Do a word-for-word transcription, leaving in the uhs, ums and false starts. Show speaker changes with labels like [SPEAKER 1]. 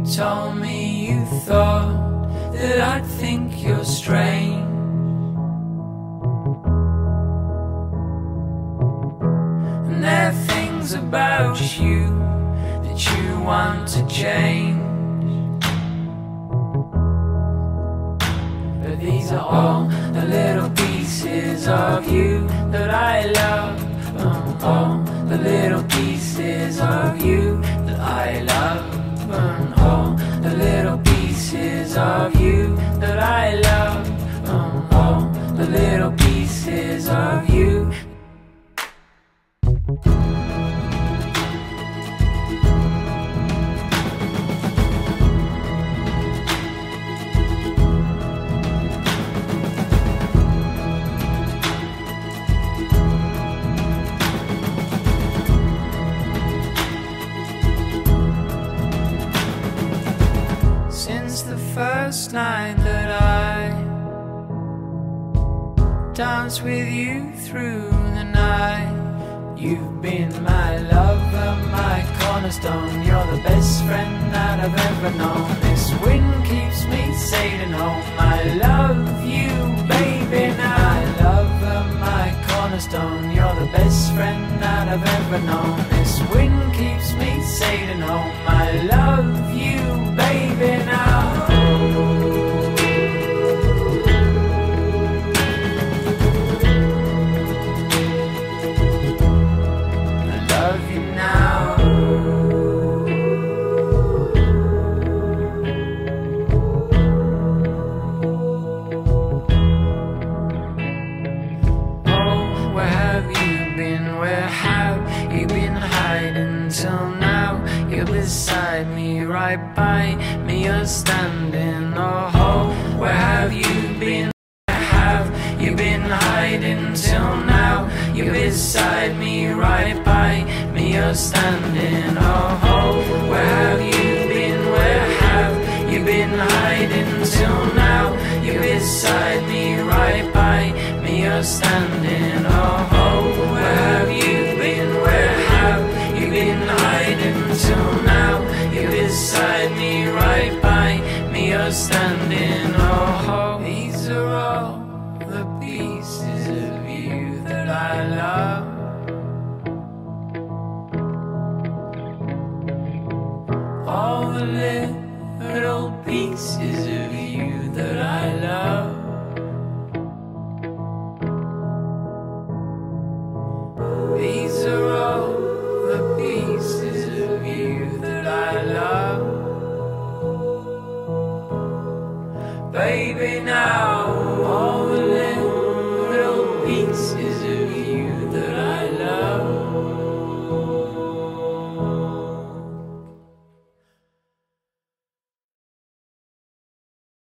[SPEAKER 1] told me you thought that I'd think you're strange, and there are things about you that you want to change. But these are all the little pieces of you that I love. um, All the little pieces of you that I love. um, All the little pieces of you that I love. um, All the little pieces of you. Since the first night that I danced with you through the night, you've been my lover, my cornerstone. You're the best friend that I've ever known. This wind keeps me sailing home. I love you, baby, now. My lover, my cornerstone. You're the best friend that I've ever known. This wind keeps me sailing home. I love you, baby, now. I love you now. Oh, where have you been? Where have you been hiding till now? You're beside me, right by me, you're standing. Oh, where have you been? Where have you been hiding till now? You're beside me, right by me, you're standing. Oh, where have you been? Where have you been hiding till now? You're beside me, right by me, you're standing. Oh, where have you been? Where have you been hiding till now? You're beside me, right by me, you're standing. Oh, these are all the pieces of you that I love. All the little pieces of you that I love. These are all the pieces of you that I love. Baby, now